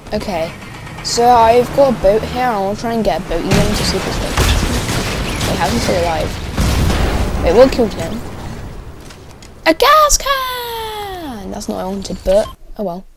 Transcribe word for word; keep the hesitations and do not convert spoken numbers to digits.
Okay, so I've got a boat here, and I want to try and get a boat even to see if it's like. Wait, how's he still alive? Wait, what killed him? A gas can! That's not what I wanted, but oh well.